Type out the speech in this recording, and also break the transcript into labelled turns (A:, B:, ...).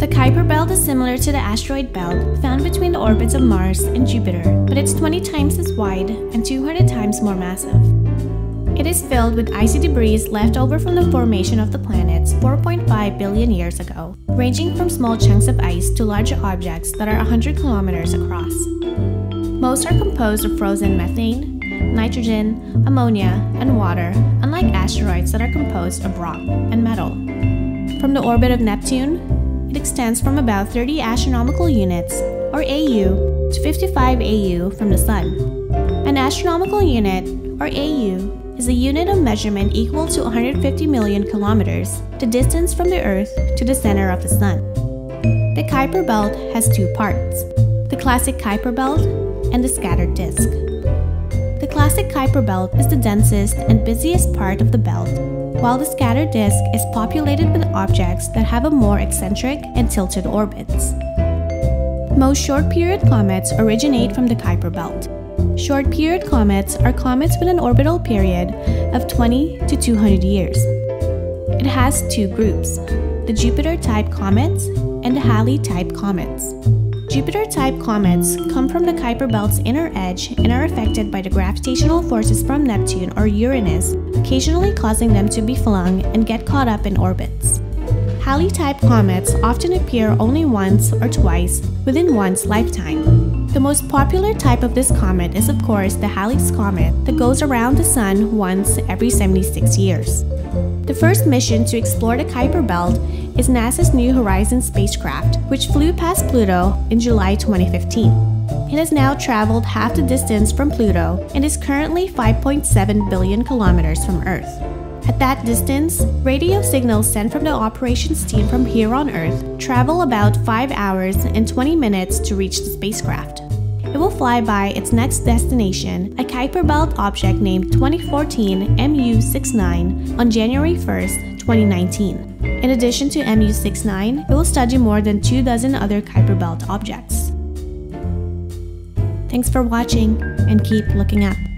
A: The Kuiper belt is similar to the asteroid belt found between the orbits of Mars and Jupiter, but it's 20 times as wide and 200 times more massive. It is filled with icy debris left over from the formation of the planets 4.5 billion years ago, ranging from small chunks of ice to large objects that are 100 kilometers across. Most are composed of frozen methane, nitrogen, ammonia, and water, unlike asteroids that are composed of rock and metal. From the orbit of Neptune, it extends from about 30 astronomical units, or AU, to 55 AU from the Sun. An astronomical unit, or AU, is a unit of measurement equal to 150 million kilometers, the distance from the Earth to the center of the Sun. The Kuiper belt has two parts, the classic Kuiper belt and the scattered disk. The classic Kuiper belt is the densest and busiest part of the belt, while the scattered disk is populated with objects that have a more eccentric and tilted orbits. Most short-period comets originate from the Kuiper belt. Short-period comets are comets with an orbital period of 20 to 200 years. It has two groups, the Jupiter-type comets and the Halley-type comets. Jupiter-type comets come from the Kuiper belt's inner edge and are affected by the gravitational forces from Neptune or Uranus, occasionally causing them to be flung and get caught up in orbits. Halley-type comets often appear only once or twice within one's lifetime. The most popular type of this comet is of course the Halley's Comet that goes around the Sun once every 76 years. The first mission to explore the Kuiper belt is NASA's New Horizons spacecraft, which flew past Pluto in July 2015. It has now traveled half the distance from Pluto and is currently 5.7 billion kilometers from Earth. At that distance, radio signals sent from the operations team from here on Earth travel about 5 hours and 20 minutes to reach the spacecraft. It will fly by its next destination, a Kuiper belt object named 2014 MU69 on January 1st, 2019. In addition to MU69, it will study more than 24 other Kuiper belt objects. Thanks for watching, and keep looking up.